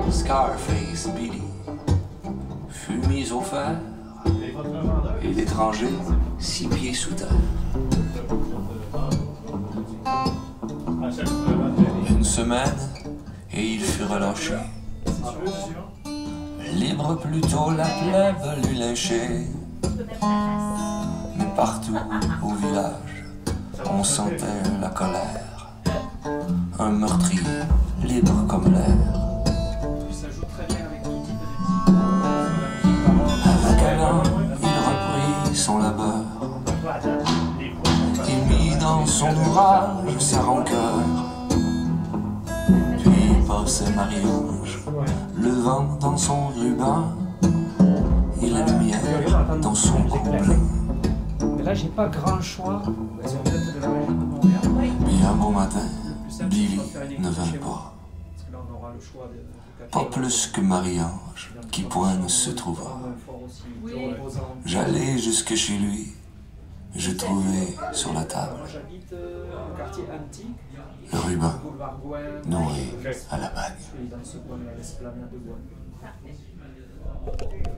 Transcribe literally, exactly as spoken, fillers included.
Scarface Billy fut mis au fer et l'étranger six pieds sous terre. Une semaine et il fut relâché. Libre plutôt la plèbe lui léchait. Mais partout au village on sentait la colère. Un meurtrier libre comme l'air. Avec élan il reprit son labeur. Il mit dans son ouvrage sa rancœur. Puis passait Marie-Ange, le vent dans son ruban et la lumière dans son cou plein. Mais là, j'ai pas grand choix. Mais un beau matin, Billy ne vint pas. Pas plus que Marie-Ange, qui point ne se trouva. J'allais jusque chez lui, je trouvais sur la table le ruban noué à la bague.